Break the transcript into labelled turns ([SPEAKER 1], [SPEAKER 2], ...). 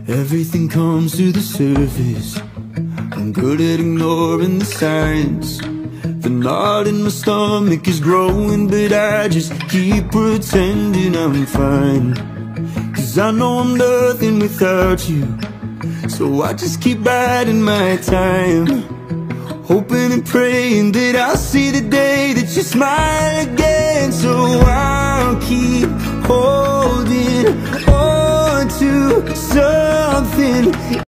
[SPEAKER 1] Everything comes to the surface. I'm good at ignoring the signs. The knot in my stomach is growing, but I just keep pretending I'm fine. 'Cause I know I'm nothing without you, so I just keep biding my time, hoping and praying that I'll see the day that you smile again. So I'll keep holding on to something